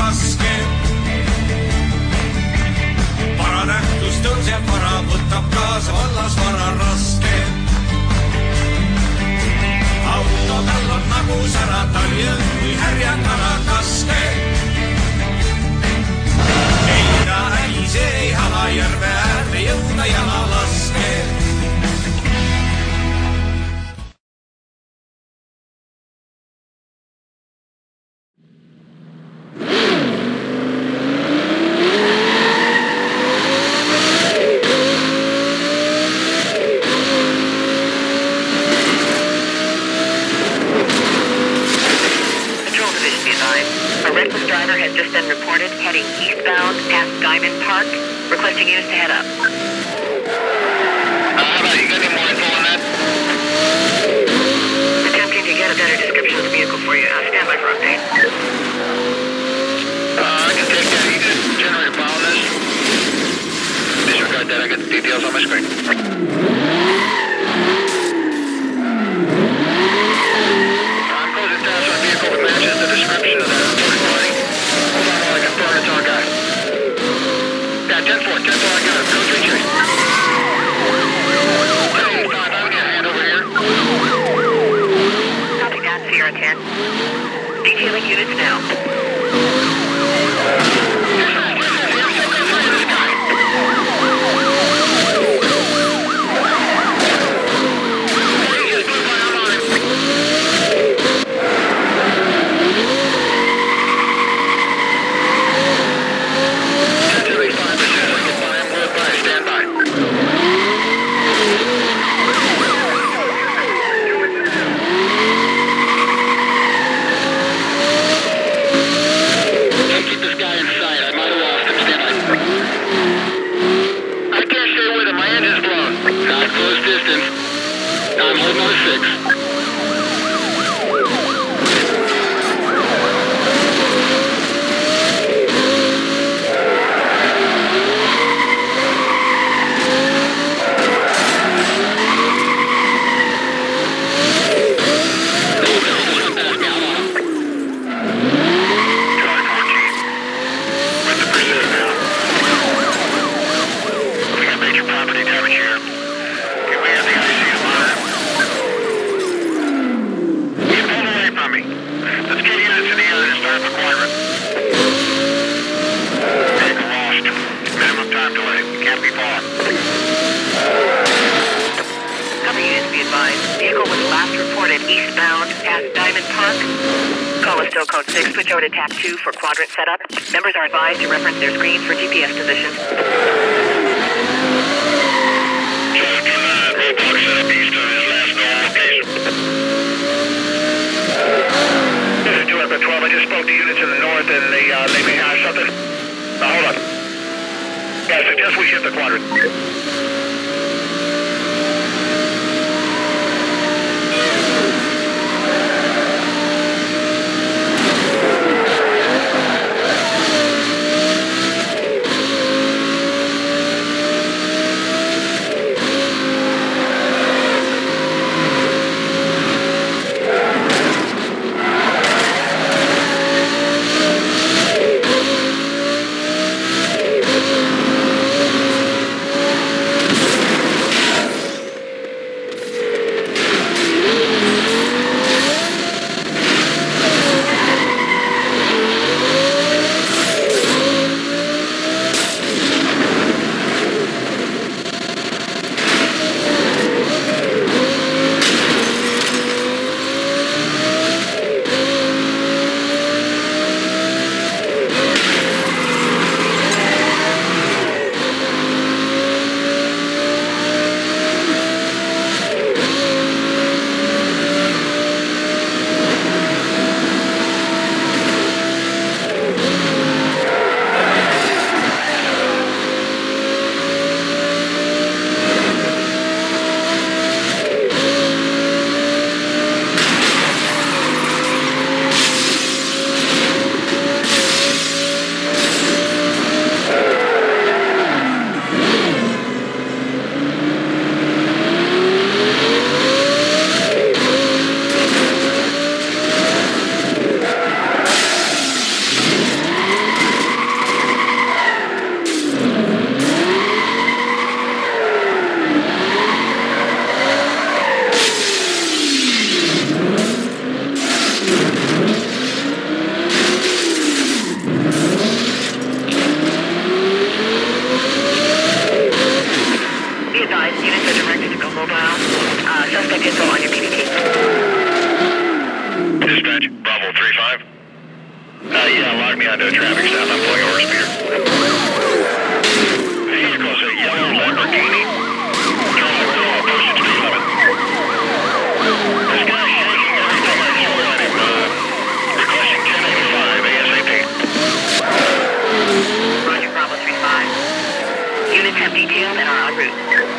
raske. Varanähtus tõuseb, vara võtab kaasa vallas vara raske. Auto tal on nagu sära, tal jõud kui härjakala kaske. Eina äise ei hala järve äärde jõuda jala laske. Heading eastbound past Diamond Park, requesting units to head up. How about you got any more info on that? Attempting to get a better description of the vehicle for you. Stand by for update. I can take that. You just generate a file on this. Disregard that. I got the details on my screen. I'm closing tabs on a vehicle that matches the description of that reported body. Hold on while I confirm it's our guy. Yeah, 10-4, I got him. Go 3 chase. 10-5, I'm gonna hand over here. Copy that, Sierra 10. Detailing units now. Tap 2 for quadrant setup. Members are advised to reference their screens for GPS positions. This is 212. I just spoke to units in the north and they may have something. Hold on. Yeah, I suggest we shift the quadrant. respond to a traffic stop. I'm pulling over speeder. Vehicle's a yellow Lamborghini. Control, posted speed limit. This guy's shaking everything I throw at him. Requesting 1085 ASAP. Roger, Bravo 35. Units have detailed and are en route.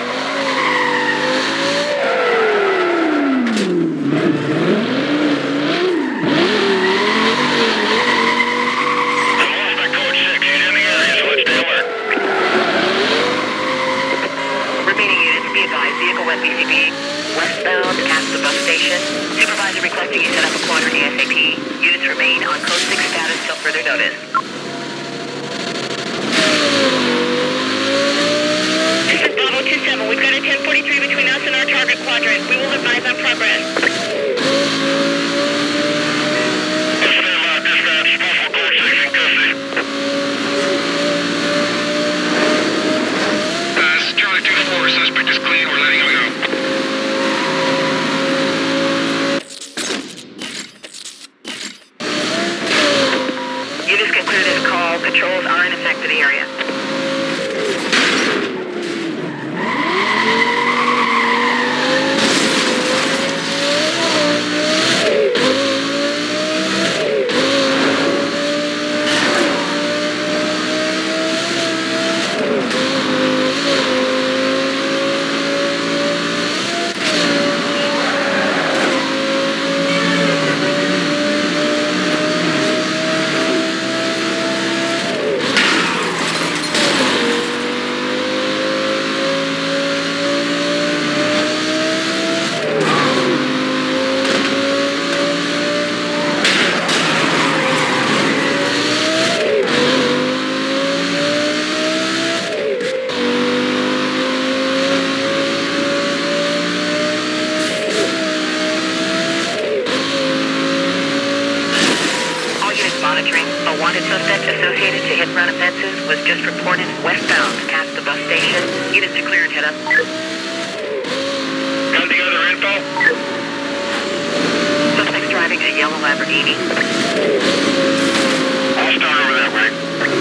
Suspect code 6. He's in the area, so let's stay alert. Remaining units, be advised, vehicle west BCP, westbound past the bus station. Supervisor requesting you set up a quadrant ASAP. Units remain on code 6 status till further notice. This is Bravo 27. We've got a 1043 between us and our target quadrant. We will advise on progress. Dispatch, Buffalo code 6 in custody. This is Charlie 24. Suspect is clean. We're letting him go. Units can clear this call. Patrols are in effect in the area. Monitoring. A wanted suspect associated to hit-and-run offenses was just reported westbound past the bus station. Units to clear and head up. Got the other info? Suspect's driving a yellow Lamborghini. I'll start over that way.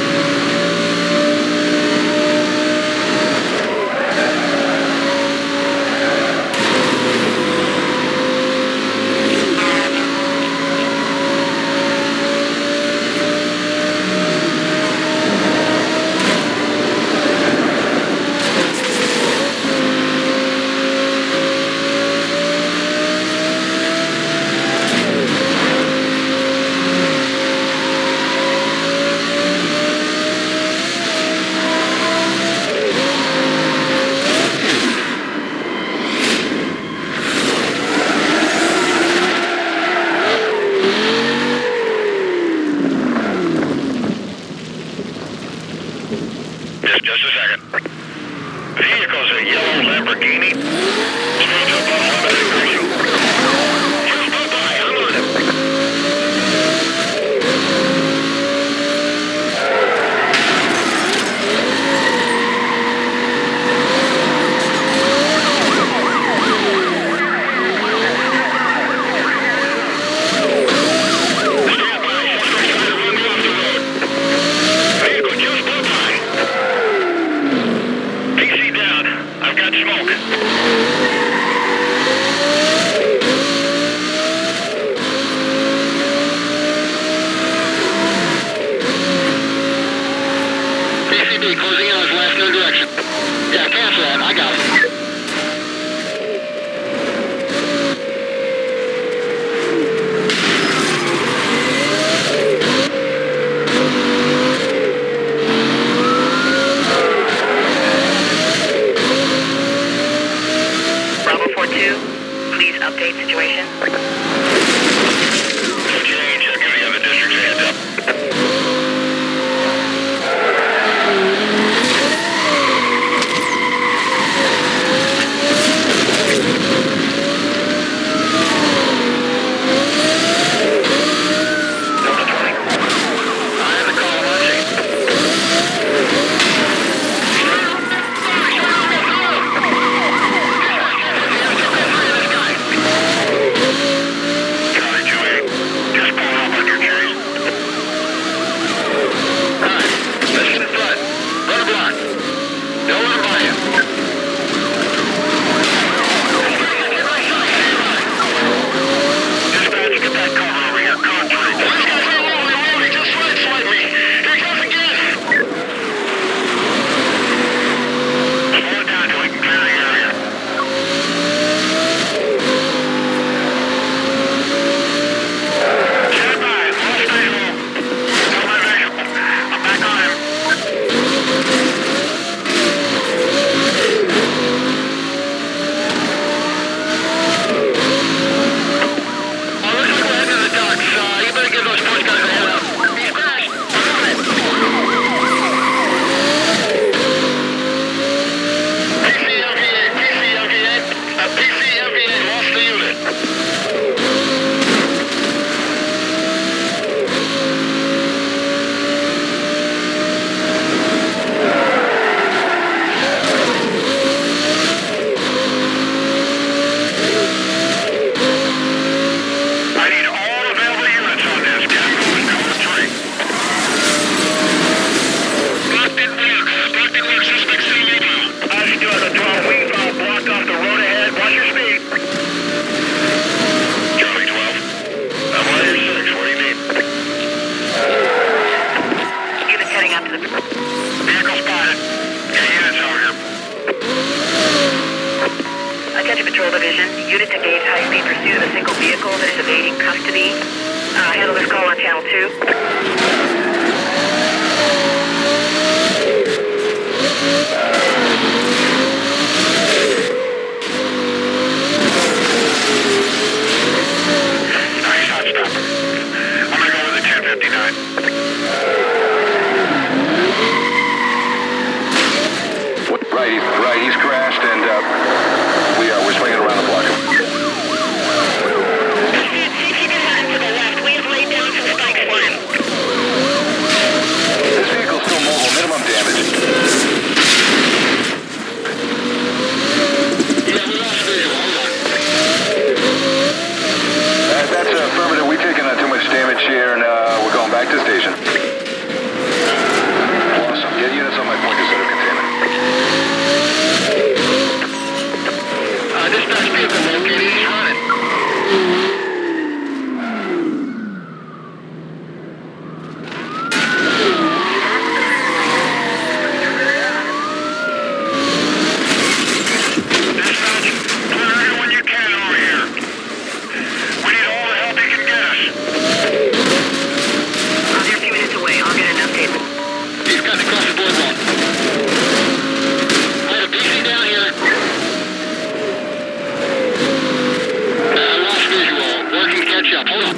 Just a second. Vehicle's a yellow Lamborghini. Speeds above limited cruising. Just go by. I'm on it. Stand by. Suspect's trying to run me off the road. Vehicle just blew by. PC down. I've got smoke. PCB closing in on his last known direction. Yeah, cancel that. I got it. Bravo 42, please update situation. No change. I'll give the other districts a heads up. Delta 20. I have the call, Archie. Attention Patrol Division. Units engage high-speed pursuit of a single vehicle that is evading custody. Handle this call on Channel 2. Nice hot stop. I'm gonna go with the 1059. Right, he's crashed and we're swinging around the block. See if you can run to the left. We have laid down some spikes for him. This vehicle's still mobile, minimum damage. Yeah, we lost visual. Hold on. That's affirmative. We've taken too much damage here and we're going back to station. Awesome. Get units on my point to set of containment. Dispatch vehicle located. He's running. Dispatch, clear everyone you can over here. We need all the help you can get us. They're a few minutes away. I'll get an update. He's got to cross the boardwalk. I had a PC down here. Lost visual. Working to catch up. Hold on.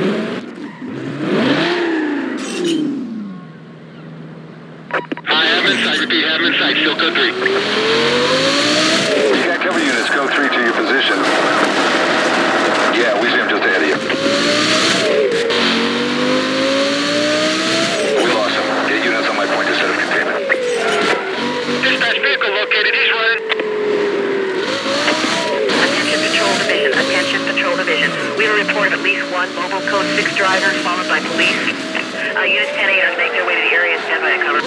I have him in sight. Repeat, have him in sight. Still code 3. We got cover units. Go 3 to your position. Yeah, we see him just ahead of you. We lost him. Get units on my point to set of containment. Dispatch vehicle located. He's running. Attention Patrol Division. Attention Patrol Division. We have a report of at least one mobile code 6 driver followed by police. Units 10-8 are to make their way to the area and stand by a cover.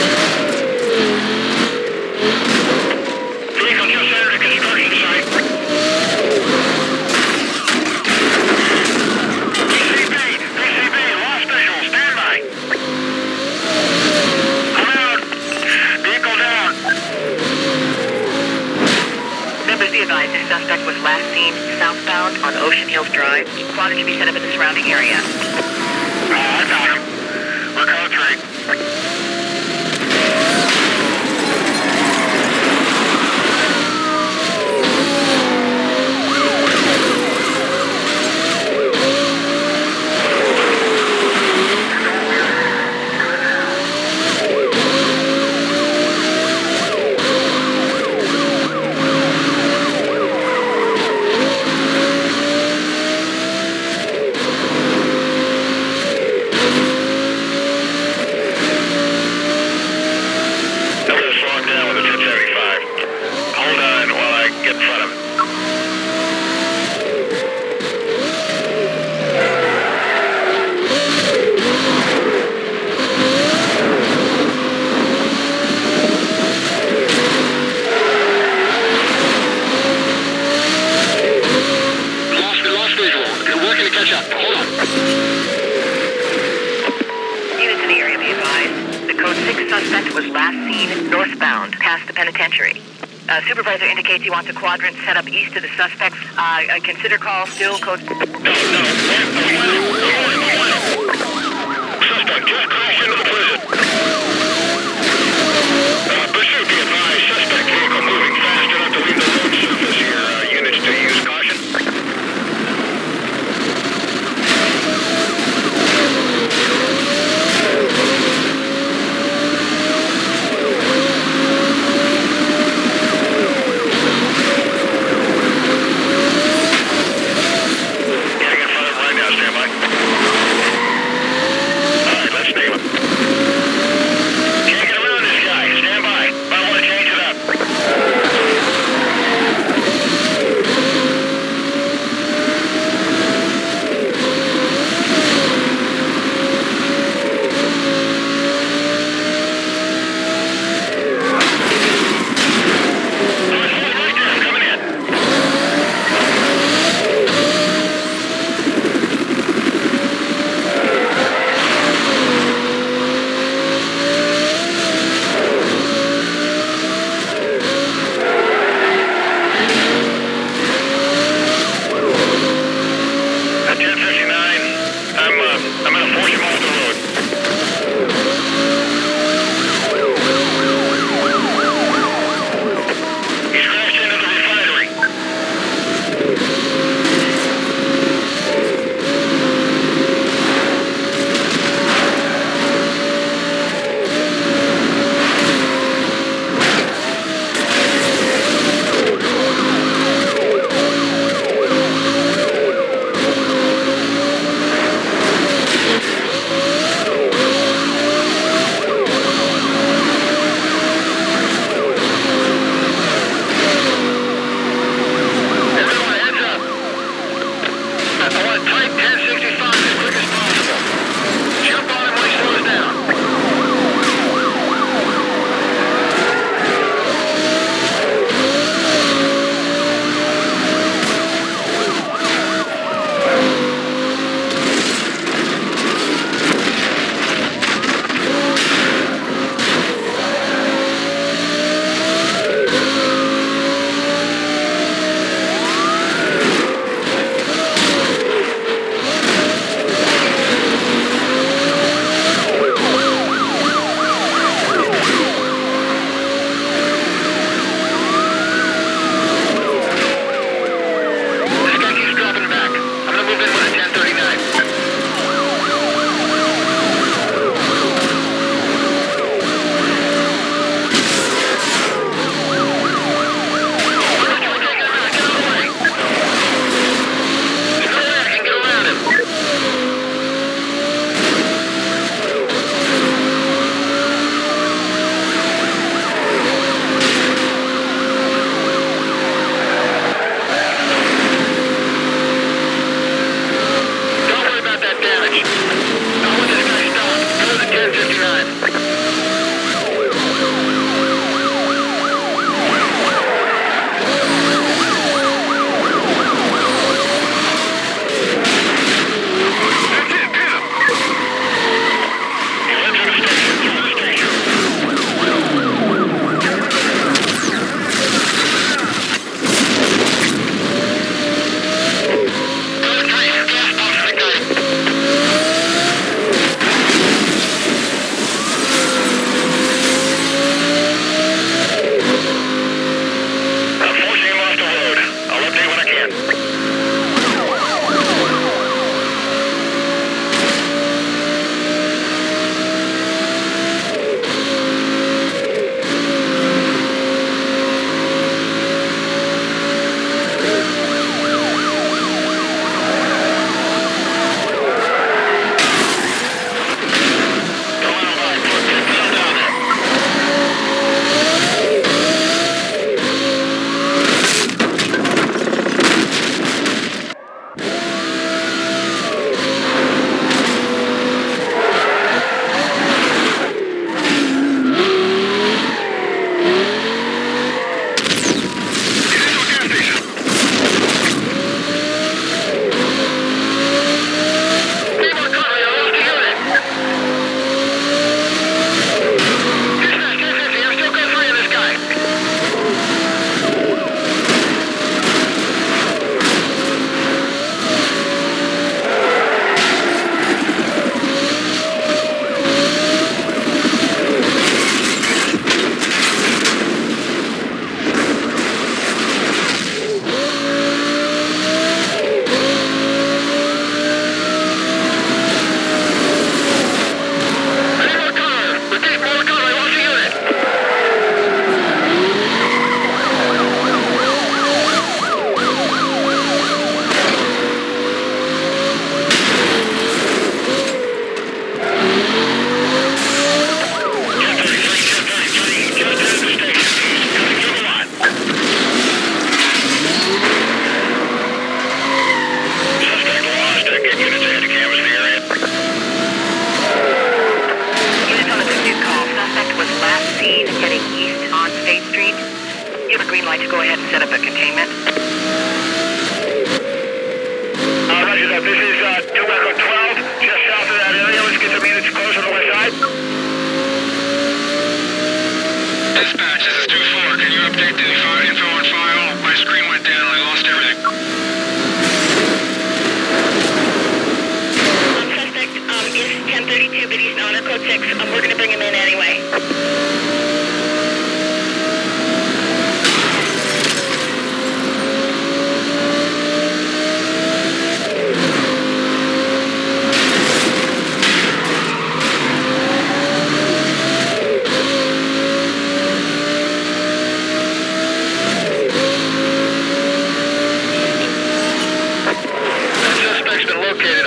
Vehicle just entered a construction site. PCB, lost visual, stand by. I'm out. Vehicle down. Members be advised, the suspect was last seen southbound on Ocean Hills Drive. Squad should be set up in the surrounding area. I got him. We're code 3. Suspect was last seen northbound past the penitentiary. Supervisor indicates he wants a quadrant set up east of the suspects. Consider call still code... Suspect just crashed into the prison. Pursuit be advised. Suspect vehicle moving fast enough to leave the road surface here. Units to use caution. Getting in front of him right now. Stand by. All right, let's name him.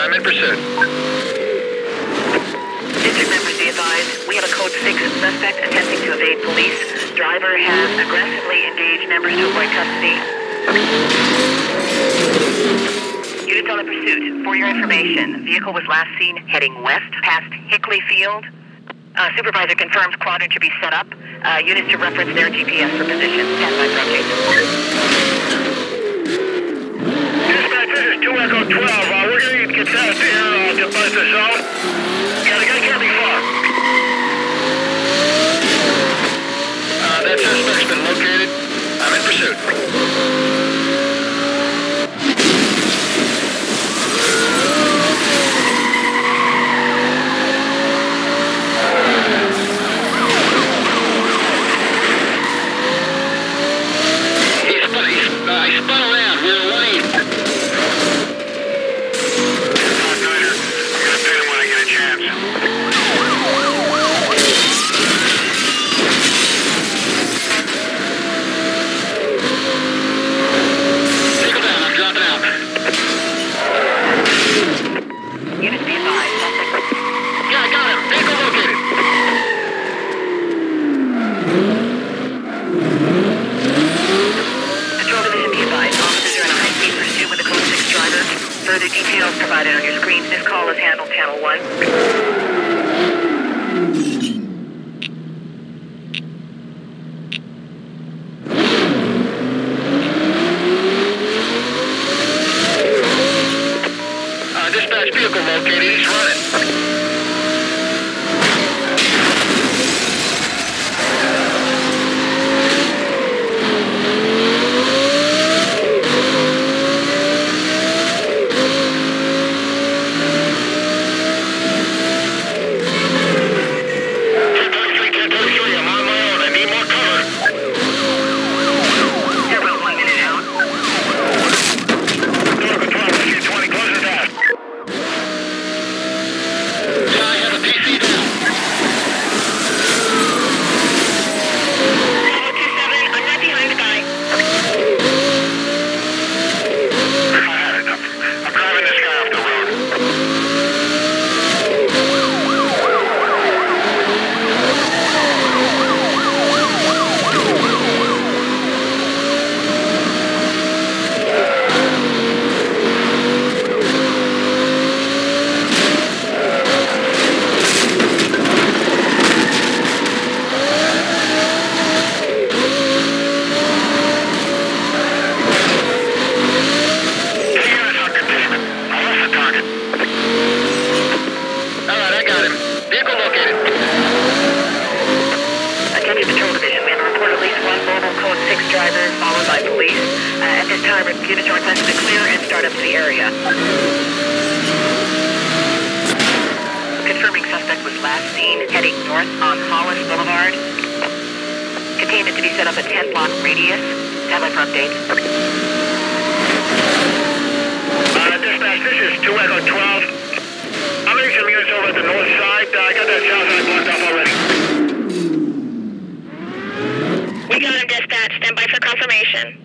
I'm in pursuit. District members be advised, we have a code 6 suspect attempting to evade police. Driver has aggressively engaged members to avoid custody. Units on the pursuit. For your information, vehicle was last seen heading west past Hickley Field. Supervisor confirms quadrant to be set up. Units to reference their GPS for position. Stand by for updates. Dispatch, this is 2 Echo 12. We're going to get fast here to buzz the zone. Yeah, the guy can't be far. That suspect's been located. I'm in pursuit. He spun around. We're in lane. I'm gonna pin him when I get a chance. Take him down. I'm dropping out. Units be advised. Suspect. Yeah, I got him. Vehicle located. Patrol Division be advised. Officers are in a high-speed pursuit with a code 6 driver. Further details provided on your screens. This call is handled channel 1. Dispatch vehicle located. He's running. Units are requested to clear and start up to the area. Confirming suspect was last seen heading north on Hollis Boulevard. Containment to be set up at 10-block radius. Stand by for updates. Dispatch, this is 2 Echo 12. I'm getting some units over at the north side. I got that south side blocked off already. We got him, dispatch. Stand by for confirmation.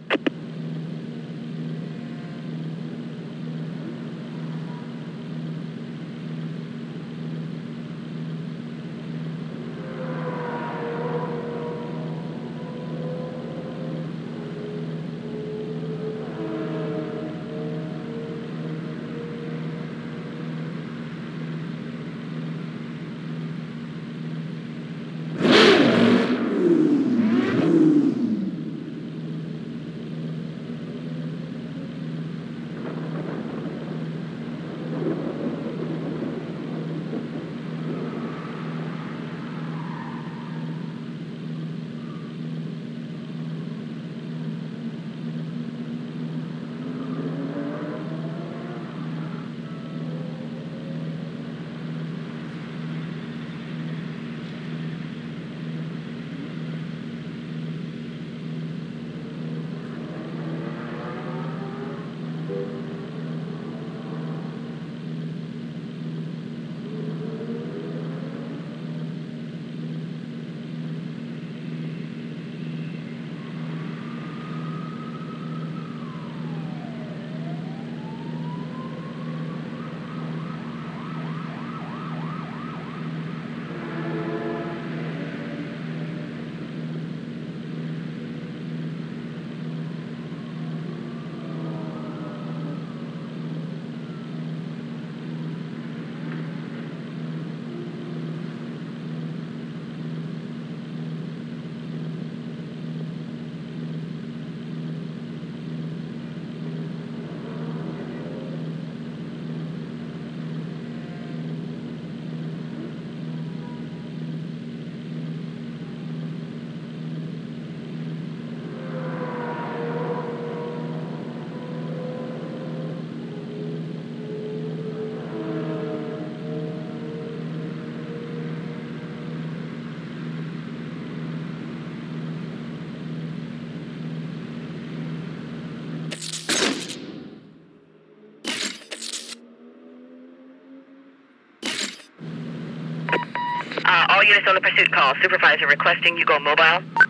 All units on the pursuit call. Supervisor requesting you go mobile.